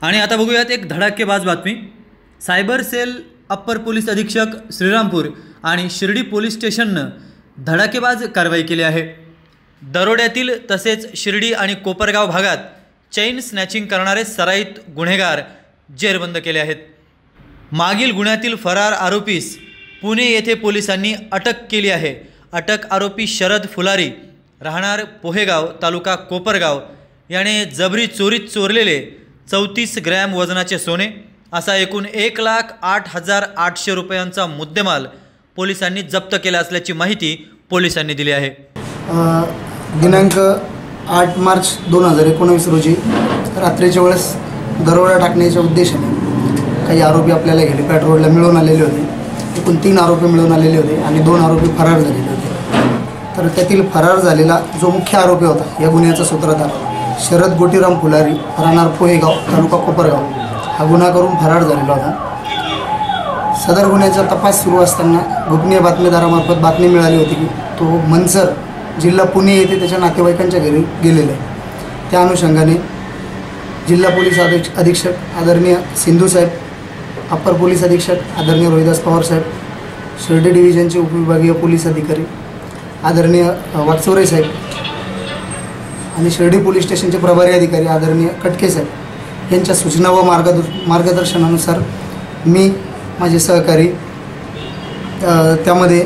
आणि आता बघूयात एक धडाकेबाज बातमी। सायबर सेल अप्पर पोलीस अधीक्षक श्रीरामपूर आणि शिर्डी पोलीस स्टेशननं धडाकेबाज कारवाई केली आहे। दरोड्यातील तसेच शिर्डी आणि कोपरगाव भागात चेन स्नॅचिंग करणारे सराईत गुन्हेगार जेरबंद केले आहेत। मागील गुन्ह्यातील फरार आरोपीस पुणे येथे पोलिसांनी अटक केली आहे। अटक आरोपी शरद फुलारी राहणार पोहेगाव तालुका कोपरगाव याने जबरी चोरीत चोरलेले 34 ग्रॅम वजनाचे सोने असा एकूण 1,08,800 रुपयांचा मुद्देमाल पोलिसांनी जप्त केला असल्याची माहिती पोलिसांनी दिली आहे। दिनांक 8 मार्च 2019 रोजी रात्रीच्या वेळेस दरोडा टाकण्याच्या उद्देशाने काही आरोपी आपल्याला हेलिपॅड रोडला मिळून आलेले होते। एकूण 3 आरोपी मिळून आलेले होते आणि 2 आरोपी फरार झालेले होते। तर त्यातील फरार झालेला जो मुख्य आरोपी होता या गुन्ह्याचा सूत्रधार शरद गोटीराम फुलारी राहणार पोहेगाव तालुका कोपरगाव हा गुन्हा करून फरार झालेला होता। सदर गुन्ह्याचा तपास सुरू असताना गोपनीय बातमीदारामार्फत बातमी मिळाली होती की तो मनसर जिल्हा पुणे येथे त्याच्या नातेवाईकांच्या घरी गेलेला आहे। त्या अनुषंगाने जिल्हा पोलीस अधीक्षक आदरणीय सिंधू साहेब, अप्पर पोलीस अधीक्षक आदरणीय रोहिदास पवार साहेब, शिर्डी डिव्हिजनचे उपविभागीय पोलीस अधिकारी आदरणीय वाकचौरे साहेब आणि शिर्डी पोलीस स्टेशनचे प्रभारी अधिकारी आदरणीय कटके साहेब यांच्या सूचना व मार्गदर्शनानुसार मी माझे सहकारी त्यामध्ये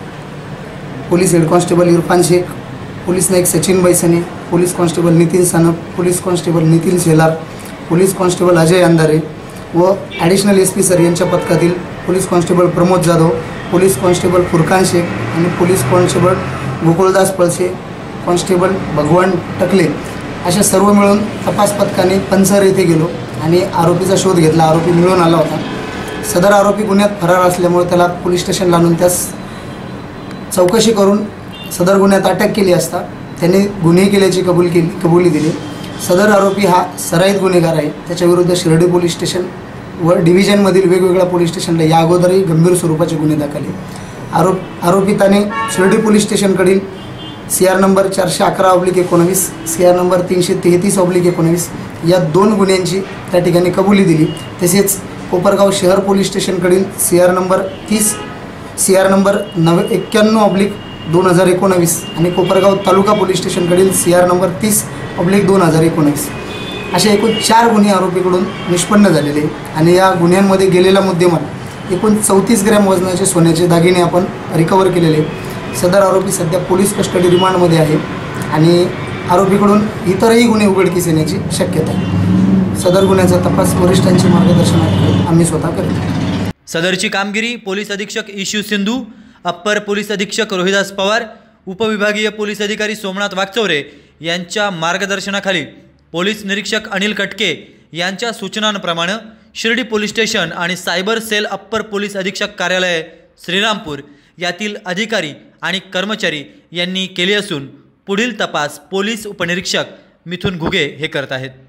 police head constable Irfan Shaikh, police Naik Sachin Baisane, police constable Nitin Sanap, police constable Nitin Shelar, police constable Ajay Andhare व ॲडिशनल SP सर यांच्या पथकातील police constable Pramod Jadhav, police constable Furkan Shaikh आणि police constable Gokuldas Palse, constable Bhagwan Takle अशा सर्व मिळून तपास पथकाने पंचर येथे गेलो आणि आरोपीचा शोध घेतला। आरोपी मिळून आला होता। सदर आरोपी गुन्ह्यात फरार असल्यामुळे त्याला पोलीस स्टेशनला आणून त्यास चौकशी करून सदर गुन्ह्यात अटक केली असता त्याने गुन्हे केल्याची कबुली दिली। सदर आरोपी हा सराईत गुन्हेगार आहे। त्याच्याविरुद्ध शिर्डी पोलीस स्टेशन व डिव्हिजनमधील वेगवेगळ्या पोलीस स्टेशनला या अगोदरही गंभीर स्वरूपाचे गुन्हे दाखल आरोपिताने शिर्डी पोलीस स्टेशनकडील CR नंबर 411/19, CR नंबर 333/19 या 2 गुन्ह्यांची त्या ठिकाणी कबुली दिली। तसेच कोपरगाव शहर पोलीस स्टेशनकडील CR नंबर 30, CR नंबर 91/2019 आणि कोपरगाव तालुका पोलीस स्टेशनकडील CR नंबर 30/2019 असे एकूण 4 गुन्हे आरोपीकडून निष्पन्न झालेले आणि या गुन्ह्यांमध्ये गेलेला मुद्देमाल एकूण 34 ग्रॅम वजनाचे सोन्याचे दागिने आपण रिकवर केलेले। सदर आरोपी सध्या पोलीस कस्टडी रिमांडमध्ये आहे आणि आरोपीकडून इतरही गुन्हे उघडकीस येण्याची शक्यता आहे। सदर गुन्ह्याचा तपास वरिष्ठांच्या मार्गदर्शनाखाली आम्ही स्वतः करतो। सदरची कामगिरी पोलीस अधीक्षक इशू सिंधू, अप्पर पोलीस अधीक्षक रोहिदास पवार, उपविभागीय पोलीस अधिकारी सोमनाथ वाकचौरे यांच्या मार्गदर्शनाखाली पोलीस निरीक्षक अनिल कटके यांच्या सूचनांप्रमाणे शिर्डी पोलीस स्टेशन आणि सायबर सेल अप्पर पोलीस अधीक्षक कार्यालय श्रीरामपूर यातील अधिकारी आणि कर्मचारी यांनी केले असून पुढील तपास पोलीस उपनिरीक्षक मिथुन घुगे हे करत आहेत।